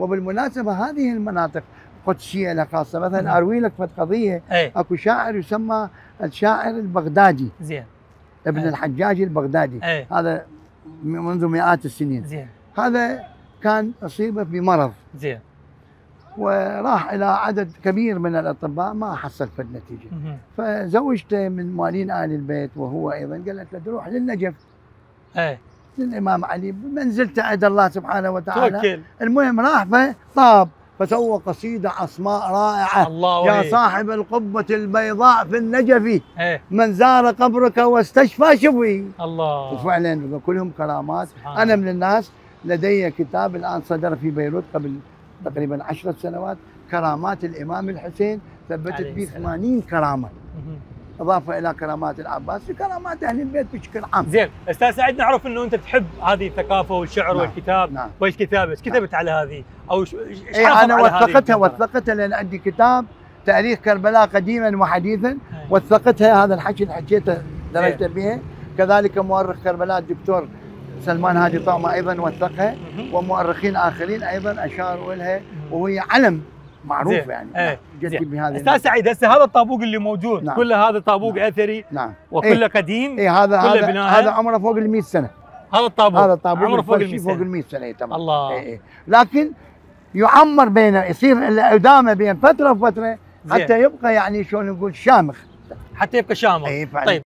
وبالمناسبة هذه المناطق قدسية لها خاصة. مثلا أروي لك فد قضية، أكو شاعر يسمى الشاعر البغدادي، زين، ابن الحجاج البغدادي، هذا منذ مئات السنين. زين. هذا كان أصيب بمرض، زين، وراح إلى عدد كبير من الأطباء ما حصل فد نتيجة. فزوجته من موالين آل البيت وهو أيضا قالت له تروح للنجف، للإمام علي بمنزلته عند الله سبحانه وتعالى. توكل. المهم راح فطاب فسوى قصيدة عصماء رائعة. الله يا صاحب القبة البيضاء في النجف، من زار قبرك واستشفى شفي. الله. وفعلا كلهم كرامات. أنا من الناس لدي كتاب الآن صدر في بيروت قبل تقريبا 10 سنوات، كرامات الإمام الحسين، ثبتت به 80 كرامة، إضافة إلى كرامات العباس وكرامات أهل البيت بشكل عام. زين، أستاذ سعيد، نعرف أنه أنت تحب هذه الثقافة والشعر والكتاب. نعم. وإيش كتابة؟ إيش كتبت على هذه؟ أو إيش أنا وثقتها لأن عندي كتاب تاريخ كربلاء قديما وحديثا، وثقتها. هذا الحكي اللي حكيته درجت به. كذلك مؤرخ كربلاء الدكتور سلمان هادي طعمة أيضا وثقها، ومؤرخين آخرين أيضا أشاروا لها، وهي علم معروف يعني. جدي بهذا. استاذ سعيد، هسه هذا الطابوق اللي موجود، نعم، كله هذا طابوق اثري، نعم، وكله قديم. هذا عمره فوق ال 100 سنه. هذا الطابوق عمره فوق ال 100 سنه. تمام. الله. لكن يعمر بينه، يصير ادامه بين فتره وفتره حتى يبقى يعني شلون نقول شامخ، حتى يبقى شامخ. طيب.